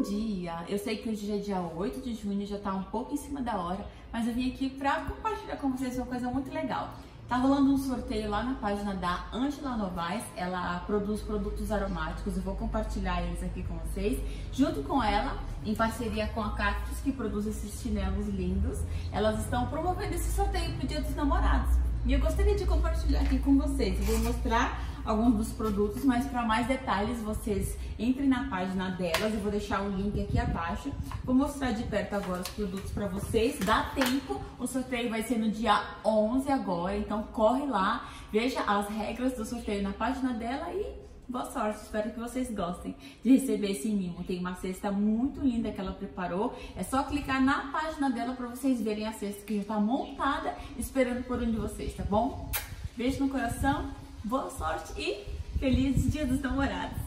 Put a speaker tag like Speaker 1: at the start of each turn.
Speaker 1: Bom dia! Eu sei que hoje já é dia 8 de junho, já tá um pouco em cima da hora, mas eu vim aqui pra compartilhar com vocês uma coisa muito legal. Tá rolando um sorteio lá na página da Ângela Novaes, ela produz produtos aromáticos, eu vou compartilhar eles aqui com vocês. Junto com ela, em parceria com a Cactus, que produz esses chinelos lindos, elas estão promovendo esse sorteio pro Dia dos Namorados. E eu gostaria de compartilhar aqui com vocês. Eu vou mostrar alguns dos produtos, mas para mais detalhes vocês entrem na página delas. Eu vou deixar o link aqui abaixo. Vou mostrar de perto agora os produtos para vocês. Dá tempo, o sorteio vai ser no dia 11 agora, então corre lá, veja as regras do sorteio na página dela e boa sorte, espero que vocês gostem de receber esse mimo. Tem uma cesta muito linda que ela preparou, é só clicar na página dela para vocês verem a cesta que já está montada, esperando por um de vocês, tá bom? Beijo no coração, boa sorte e feliz Dia dos Namorados!